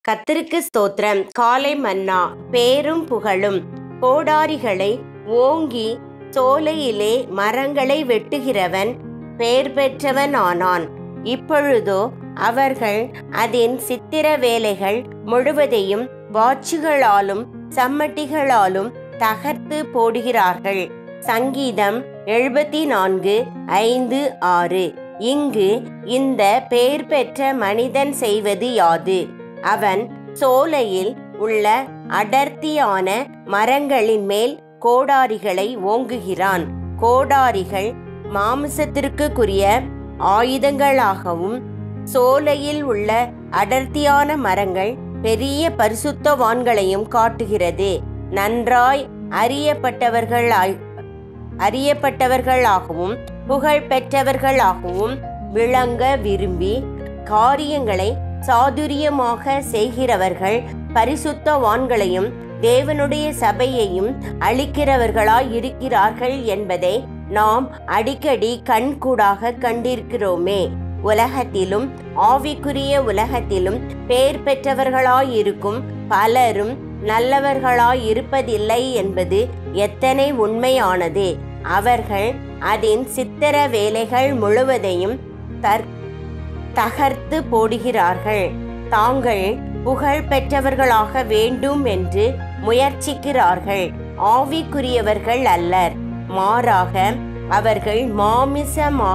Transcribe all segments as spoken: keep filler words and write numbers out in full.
கர்த்தருக்கு ஸ்தோத்திரம். காலை மன்னா பேரும் புகழும். கோடாரிகளை ஓங்கி சோலையிலே மரங்களை வெட்டுகிறவன் பெயர் பெற்றவன் ஆனான். இப்பொழுதோ அவர்கள் அதன் சித்திர வேலைகள் முழுவதையும் வாட்சிகளாலும் சம்மட்டிகளாலும் தகர்த்து போடுகிறார்கள். சங்கீதம் எழுபத்தி நான்கு ஐந்து ஆறு. இங்கு இந்த பெயர் பெற்ற மனிதன் செய்வது யாது? அவன் சோலையில் உள்ள அடர்த்தியான மரங்களின் மேல் கோடாரிகளை ஓங்குகிறான். கோடாரிகள் மாமிசத்திற்குரிய ஆயுதங்களாகவும், சோலையில் உள்ள அடர்த்தியான மரங்கள் பெரிய பரிசுத்தவான்களையும் காட்டுகிறது. நன்றாய் அறியப்பட்டவர்களாய் அறியப்பட்டவர்களாகவும் புகழ் பெற்றவர்களாகவும் விளங்க விரும்பி காரியங்களை சாதுரியமாக செய்கிறவர்கள் பரிசுத்தவான்களையும் தேவனுடைய சபையையும் அழிக்கிறவர்களாய் இருக்கிறார்கள் என்பதை நாம் அடிக்கடி கண்கூடாக கண்டிருக்கிறோமே. உலகத்திலும் ஆவிக்குரிய உலகத்திலும் பெயர் பெற்றவர்களாயிருக்கும் பலரும் நல்லவர்களாய் இருப்பதில்லை என்பது எத்தனை உண்மையானது. அவர்கள் அதன் சித்திர வேலைகள் முழுவதையும் தர் தகர்த்து போடுகிறார்கள். தாங்கள் புகழ் பெற்றவர்களாக வேண்டும் என்று முயற்சிக்கிறார்கள். ஆவிக்குரியவர்கள் அல்லர், மாறாக அவர்கள் மாமிசமா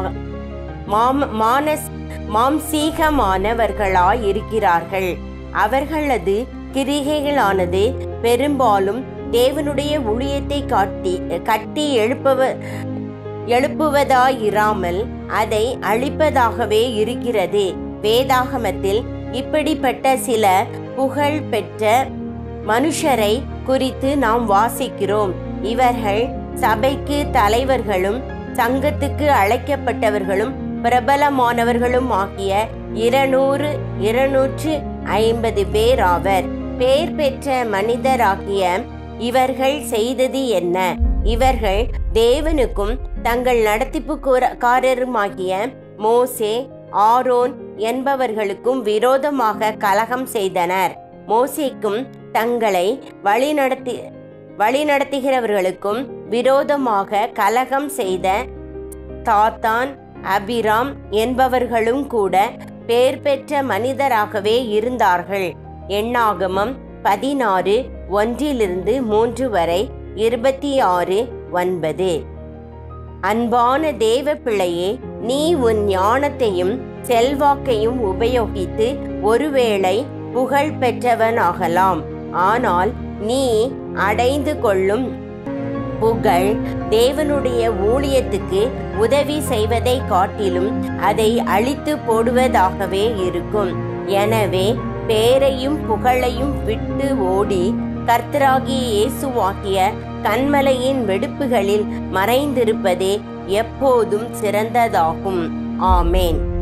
மானஸ் மாம்சீகமானவர்களாய் இருக்கிறார்கள். அவர்களது கிரிகைகளானது பெரும்பாலும் தேவனுடைய ஊழியத்தை காட்டி கட்டி எழுப்பவ எழுப்புவதாயிராமல் அதை அழிப்பதாகவே இருக்கிறது. வேதாகமத்தில் இப்படிப்பட்ட சில புகழ் பெற்ற மனுஷரை குறித்து நாம் வாசிக்கிறோம். இவர்கள் சபைக்கு தலைவர்களும் சங்கத்துக்கு அழைக்கப்பட்டவர்களும் பிரபலமானவர்களும் ஆகிய இருநூறு இருநூற்று ஐம்பது பேர் ஆவர். பேர் பெற்ற மனிதராகிய இவர்கள் செய்தது என்ன? இவர்கள் தேவனுக்கும் தங்கள் நடத்திப்புக்காரருமாகிய மோசே, ஆரோன் என்பவர்களுக்கும் விரோதமாக கலகம் செய்தனர். மோசேக்கும் தங்களை வழிநடத்தி வழிநடத்துகிறவர்களுக்கும் விரோதமாக கலகம் செய்த தாத்தான், அபிராம் என்பவர்களும் கூட பேர் பெற்ற மனிதராகவே இருந்தார்கள். எண்ணாகமம் பதினாறு ஒன்றிலிருந்து மூன்று வரை, இருபத்தி ஆறு ஒன்பது. அன்பான தேவ பிள்ளையே, நீ உன் ஞானத்தையும் செல்வாக்கையும் உபயோகித்து ஒருவேளை புகழ் பெற்றவனாகலாம். ஆனால் நீ அடைந்து கொள்ளும் புகழ் தேவனுடைய ஊழியத்துக்கு உதவி செய்வதை காட்டிலும் அதை அழித்து போடுவதாகவே இருக்கும். எனவே பேரையும் புகழையும் விட்டு ஓடி கர்த்தராகிய இயேசுவாகிய கன்மலையின் வெடிப்புகளில் மறைந்திருப்பதே எப்போதும் சிறந்ததாகும். ஆமேன்.